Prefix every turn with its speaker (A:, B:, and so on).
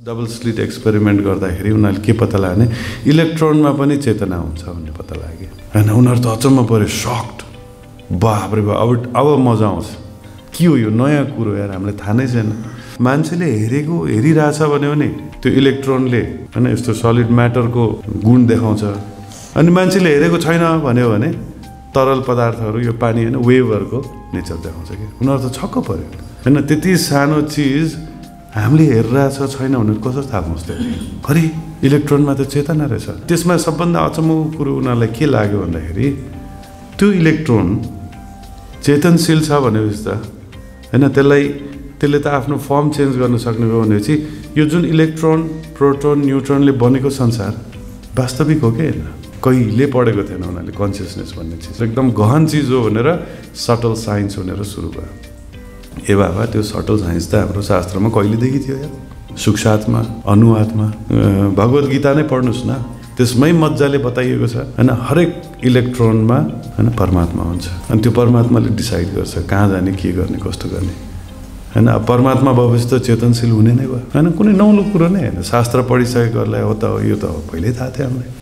A: double slit experiment गर्दाखेरि उनीहरूले के पत्ता लाग्ने इलेक्ट्रोनमा पनि चेतना हुन्छ भन्ने पत्ता लाग्यो हैन उनीहरू त अचम्म पर्यो सक्ड बाफरे बा अब मजा आउँछ के हो यो नयाँ कुरो यार हामीलाई थाहा नै छैन मान्छेले हेरिरहेछ भन्यो भने त्यो इलेक्ट्रोनले हैन यस्तो सलिड म्याटरको गुण देखाउँछ अनि मान्छेले हेरेको छैन भन्यो भने तरल पदार्थहरू यो पानी हैन वेभहरूको नेचर देखाउँछ के उनीहरू त छक्क पर्यो हैन त्यति सानो चिज हामीले हेरिरहेछ छैन भने कसरी थाहा पाउँछ अरे इलेक्ट्रोनमा त चेतना रहेछ त्यसमा सबभन्दा अचम्मको कुरो उनीहरूलाई के लाग्यो भन्दाखेरि त्यो इलेक्ट्रोन चेतनशील छ भनेपछि त हैन त्यसले त आफ्नो फर्म चेन्ज गर्न सक्ने हो भनेपछि यो जुन इलेक्ट्रोन प्रोटोन न्युट्रोनले बनेको संसार वास्तविक हो कि हैन कहिले पढेको थिएन उनीहरूले कन्सियसनेस भन्ने चिज एकदम गहन चिज हो भनेर सटल साइन्स भनेर सुरु भयो ए बाबा त्यो सटल साइन्स त हाम्रो शास्त्रमा कहिलेदेखि थियो यार सूक्ष्मात्मा अनुआत्मा भगवत गीता नै पढ्नुस् न त्यसमै मज्जाले बताइएको छ हैन हरेक इलेक्ट्रोनमा हैन परमात्मा हुन्छ अनि त्यो परमात्माले डिसाइड गर्छ कहाँ जाने के गर्ने कस्तो गर्ने हैन परमात्मा भएपछि त चेतनशील हुने नै भयो हैन कुनै नौलो कुरो नै हैन शास्त्र पढिसकेकोहरूलाई हो त हो यो त हो पहिल्यै थाहा थियो हामीलाई